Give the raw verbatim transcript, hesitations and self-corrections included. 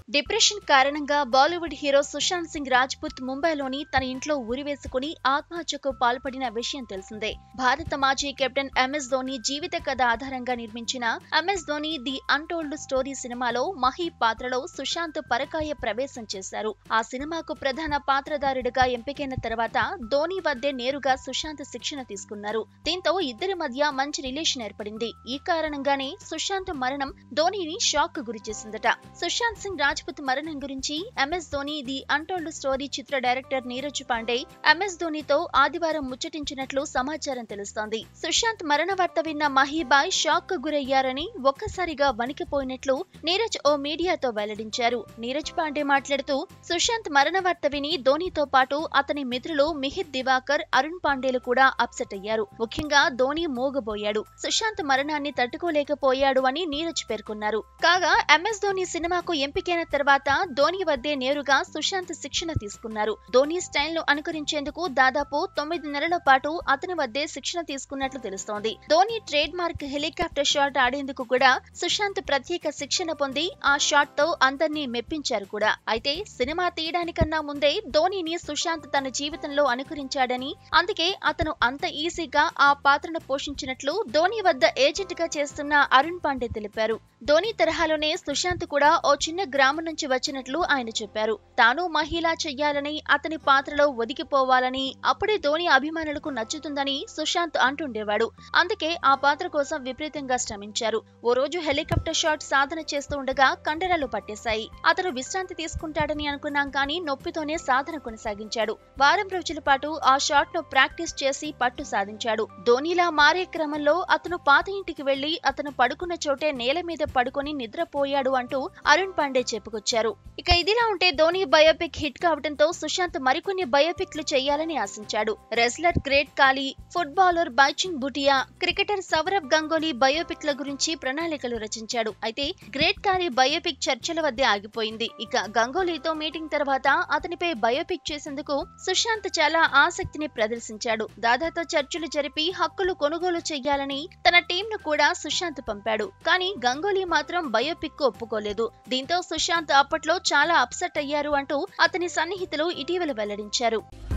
Depression కారణంగా Bollywood hero Sushant Singh Rajput ముంబైలోని తన ఇంట్లో ఉరివేసుకుని ఆత్మహత్యకు పాల్పడిన విషయం తెలిసిందే. భారత మాజీ కెప్టెన్ ఎంఎస్ ధోని జీవిత కథ ఆధారంగా నిర్మించిన MS Dhoni the untold story సినిమాలో మహీ పాత్రలో సుశాంత్ పరకాయ ప్రవేశం చేశారు. ఆ సినిమాకు ప్రధాన పాత్రధారుడిగా ఎంపికైన తర్వాత ధోని వద్దే నేరుగా సుశాంత్ శిక్షణ తీసుకున్నారు. దీంతో ఇద్దరి మధ్య మంచి రిలేషన్ ఏర్పడింది. ఈ కారణంగానే సుశాంత్ మరణం ధోనిని షాక్ కు గురిచేసిందట. సుశాంత్ సింగ్ రాజ్పుత్ మరణం గురించి MS Dhoni the untold story చిత్ర డైరెక్టర్ నీరజ్ పాండే ఎంఎస్ ధోనితో ఆదివారం ముచ్చటించినట్లు సమాచారం తెలుస్తోంది. సుశాంత్ మరణ వార్త విన్న మహీబాయ్ షాక్ కు గురయ్యారని, ఒక్కసారిగా వణికిపోయినట్లు నీరజ్ ఓ మీడియాతో వెల్లడించారు. నీరజ్ పాండే మాట్లాడుతూ, సుశాంత్ మరణ వార్త విని ధోనితో పాటు అతని మిత్రులు మిహిర్ దివాకర్, అరుణ్ పాండేలు కూడా అప్సెట్ అయ్యారు. ముఖ్యంగా ధోని మూగబోయాడు. సుశాంత్ మరణాన్ని తట్టుకోలేకపోయాడు అని నీరజ్ పేర్కొన్నారు. కాగా ఎంఎస్ ధోని సినిమాకు ఎంపికైన తర్వాత ధోని వద్దే నేరుగా సుశాంత్ శిక్షణ తీసుకున్నారు. ధోని స్టైల్ ను అనుకరించేందుకు దాదాపు తొమ్మిది నెలల పాటు అతని వద్దే శిక్షణ తీసుకున్నట్లు తెలుస్తోంది. Dhoni trade mark helicopter shot ఆడేందుకు కూడా సుశాంత్ ప్రత్యేక శిక్షణ పొంది ఆ షాట్ తో అందర్నీ మెప్పించారు కూడా. అయితే సినిమా తీయడానికన్నా ముందే ధోనిని సుశాంత్ తన జీవితంలో అనుకరించాడని, అందుకే అతను అంత ఈజీగా ఆ పాత్రను పోషించినట్లు ధోని వద్ద ఏజెంట్ గా చేస్తున్న అరుణ్ పాండే తెలిపారు. ధోని తరహాలోనే సుశాంత్ కూడా ఓ చిన్న గ్రామం నుంచి వచ్చినట్లు ఆయన చెప్పారు. తాను మహిళా చెయ్యాలని, అతని పాత్రలో ఒదిగిపోవాలని, అప్పుడే ధోని అభిమానులకు నచ్చుతుందని సుశాంత్ అంటుండేవాడు. అందుకే ఆ పాత్ర కోసం విపరీతంగా శ్రమించారు. ఓ రోజు హెలికాప్టర్ షాట్ సాధన చేస్తూ ఉండగా కండరాలు పట్టేశాయి. అతను విశ్రాంతి తీసుకుంటాడని అనుకున్నాం కానీ నొప్పితోనే సాధన కొనసాగించాడు. వారం రోజుల పాటు ఆ షాట్ ను ప్రాక్టీస్ చేసి పట్టు సాధించాడు. ధోనిలా మారే క్రమంలో అతను పాత ఇంటికి వెళ్లి అతను పడుకున్న చోటే నేల మీద పడుకొని నిద్రపోయాడు అంటూ అరుణ్ పాండే చెప్పుకొచ్చారు. ఇక ఇదిలా ఉంటే ధోని బయోపిక్ హిట్ కావడంతో సుశాంత్ మరికొన్ని బయోపిక్లు చేయాలని ఆశించాడు. Wrestler great Khali, footballer Bhaichung Bhutia, cricketer Sourav Ganguly బయోపిక్ల గురించి ప్రణాళికలు రచించాడు. అయితే గ్రేట్ కాళీ బయోపిక్ చర్చల వద్దే ఆగిపోయింది. ఇక గంగూలీతో మీటింగ్ తర్వాత అతనిపై బయోపిక్ చేసేందుకు సుశాంత్ చాలా ఆసక్తిని ప్రదర్శించాడు. దాదాతో చర్చలు జరిపి హక్కులు కొనుగోలు చేయాలని తన టీం ను కూడా సుశాంత్ పంపాడు. కానీ గంగూలీ మాత్రం బయోపిక్ కు ఒప్పుకోలేదు. దీంతో సుశాంత్ అప్పట్లో చాలా అప్సెట్ అయ్యారు అంటూ అతని సన్నిహితులు ఇటీవల వెల్లడించారు.